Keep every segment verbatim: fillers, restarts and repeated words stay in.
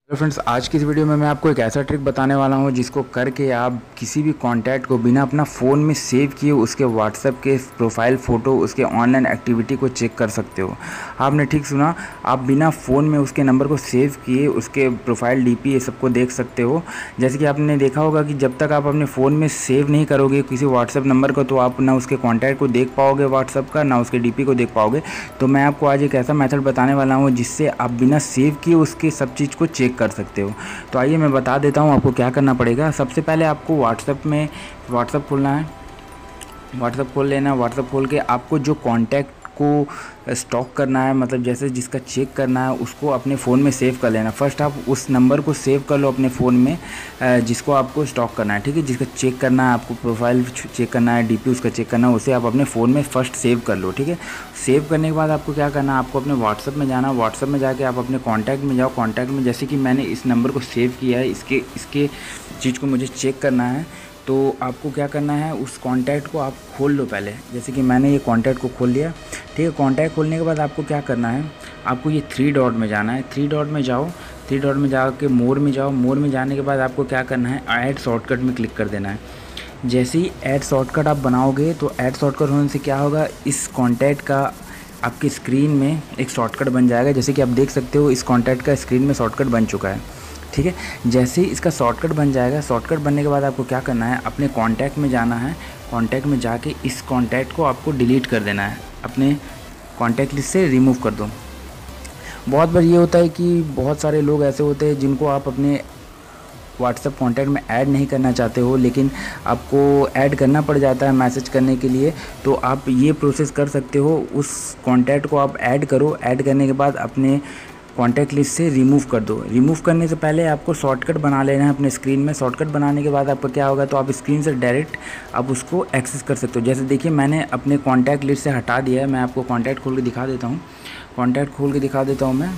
Hello friends, आज की इस वीडियो में मैं आपको एक ऐसा ट्रिक बताने वाला हूं जिसको करके आप किसी भी कांटेक्ट को बिना अपना फ़ोन में सेव किए उसके व्हाट्सएप के प्रोफाइल फ़ोटो, उसके ऑनलाइन एक्टिविटी को चेक कर सकते हो। आपने ठीक सुना, आप बिना फ़ोन में उसके नंबर को सेव किए उसके प्रोफाइल, डीपी ये सबको देख सकते हो। जैसे कि आपने देखा होगा कि जब तक आप अपने फ़ोन में सेव नहीं करोगे किसी व्हाट्सएप नंबर को, तो आप ना उसके कॉन्टैक्ट को देख पाओगे व्हाट्सएप का, ना उसके डी पी को देख पाओगे। तो मैं आपको आज एक ऐसा मेथड बताने वाला हूँ जिससे आप बिना सेव किए उसके सब चीज़ को चेक कर सकते हो। तो आइए मैं बता देता हूँ आपको क्या करना पड़ेगा। सबसे पहले आपको व्हाट्सएप में व्हाट्सएप खोलना है, व्हाट्सएप खोल लेना है। व्हाट्सएप खोल के आपको जो कॉन्टैक्ट को स्टॉक करना है, मतलब जैसे जिसका चेक करना है, उसको अपने फ़ोन में सेव कर लेना। फर्स्ट आप उस नंबर को सेव कर लो अपने फ़ोन में जिसको आपको स्टॉक करना है, ठीक है। जिसका चेक करना है, आपको प्रोफाइल चेक करना है, डीपी उसका चेक करना है, उसे आप अपने फ़ोन में फ़र्स्ट सेव कर लो, ठीक है। सेव करने के बाद आपको क्या करना है, आपको अपने व्हाट्सएप में जाना। व्हाट्सएप में जाके आप अपने कॉन्टैक्ट में जाओ। कॉन्टैक्ट में जैसे कि मैंने इस नंबर को सेव किया है, इसके इसके चीज़ को मुझे चेक करना है, तो आपको क्या करना है, उस कॉन्टैक्ट को आप खोल लो पहले। जैसे कि मैंने ये कॉन्टैक्ट को खोल लिया, ठीक है। कॉन्टैक्ट खोलने के बाद आपको क्या करना है, आपको ये थ्री डॉट में जाना है। थ्री डॉट में जाओ, थ्री डॉट में जाके मोर में जाओ। मोर में जाने के बाद आपको क्या करना है, ऐड शॉर्टकट में क्लिक कर देना है। जैसे ही ऐड शॉर्टकट आप बनाओगे तो ऐड शॉर्टकट होने से क्या होगा, इस कॉन्टैक्ट का आपकी स्क्रीन में एक शॉर्टकट बन जाएगा। जैसे कि आप देख सकते हो इस कॉन्टैक्ट का स्क्रीन में शॉर्टकट बन चुका है, ठीक है। जैसे ही इसका शॉर्टकट बन जाएगा, शॉर्टकट बनने के बाद आपको क्या करना है, अपने कॉन्टैक्ट में जाना है। कॉन्टैक्ट में जाके इस कॉन्टैक्ट को आपको डिलीट कर देना है, अपने कॉन्टैक्ट लिस्ट से रिमूव कर दो। बहुत बार ये होता है कि बहुत सारे लोग ऐसे होते हैं जिनको आप अपने व्हाट्सएप कॉन्टैक्ट में ऐड नहीं करना चाहते हो, लेकिन आपको ऐड करना पड़ जाता है मैसेज करने के लिए। तो आप ये प्रोसेस कर सकते हो, उस कॉन्टैक्ट को आप ऐड करो। ऐड करने के बाद अपने कॉन्टैक्ट लिस्ट से रिमूव कर दो। रिमूव करने से पहले आपको शॉर्टकट बना लेना है अपने स्क्रीन में। शॉर्टकट बनाने के बाद आपका क्या होगा, तो आप स्क्रीन से डायरेक्ट आप उसको एक्सेस कर सकते हो। जैसे देखिए मैंने अपने कॉन्टैक्ट लिस्ट से हटा दिया है। मैं आपको कॉन्टैक्ट खोल के दिखा देता हूँ। कॉन्टैक्ट खोल के दिखा देता हूँ मैं।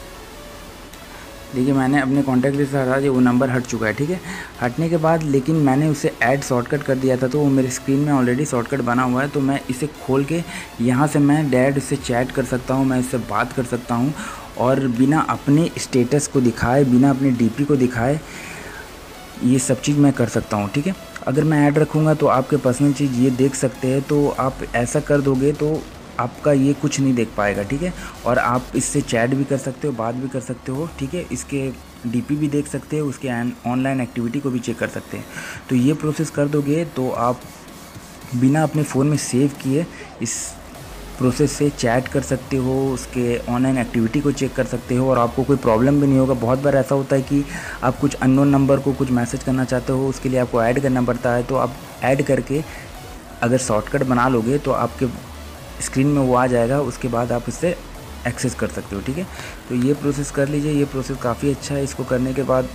देखिए मैंने अपने कॉन्टैक्ट लिस्ट से हटा दिया, वो नंबर हट चुका है, ठीक है। हटने के बाद लेकिन मैंने उसे ऐड शॉर्टकट कर दिया था, तो वो मेरे स्क्रीन में ऑलरेडी शॉर्टकट बना हुआ है। तो मैं इसे खोल के यहाँ से मैं डायरेक्ट इससे चैट कर सकता हूँ, मैं इससे बात कर सकता हूँ, और बिना अपने स्टेटस को दिखाए, बिना अपने डीपी को दिखाए ये सब चीज़ मैं कर सकता हूँ, ठीक है। अगर मैं ऐड रखूँगा तो आपके पर्सनल चीज़ ये देख सकते हैं, तो आप ऐसा कर दोगे तो आपका ये कुछ नहीं देख पाएगा, ठीक है। और आप इससे चैट भी कर सकते हो, बात भी कर सकते हो, ठीक है। इसके डीपी भी देख सकते हो, उसके ऑनलाइन एक्टिविटी को भी चेक कर सकते हैं। तो ये प्रोसेस कर दोगे तो आप बिना अपने फ़ोन में सेव किए इस प्रोसेस से चैट कर सकते हो, उसके ऑनलाइन एक्टिविटी को चेक कर सकते हो, और आपको कोई प्रॉब्लम भी नहीं होगा। बहुत बार ऐसा होता है कि आप कुछ अननोन नंबर को कुछ मैसेज करना चाहते हो, उसके लिए आपको ऐड करना पड़ता है। तो आप ऐड करके अगर शॉर्टकट बना लोगे तो आपके स्क्रीन में वो आ जाएगा, उसके बाद आप इससे एक्सेस कर सकते हो, ठीक है। तो ये प्रोसेस कर लीजिए, ये प्रोसेस काफ़ी अच्छा है। इसको करने के बाद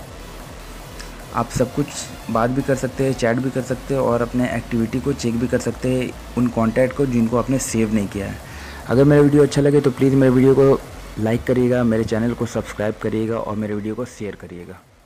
आप सब कुछ बात भी कर सकते हैं, चैट भी कर सकते हैं, और अपने एक्टिविटी को चेक भी कर सकते हैं उन कॉन्टैक्ट को जिनको आपने सेव नहीं किया है। अगर मेरा वीडियो अच्छा लगे तो प्लीज़ मेरे वीडियो को लाइक करिएगा, मेरे चैनल को सब्सक्राइब करिएगा और मेरे वीडियो को शेयर करिएगा।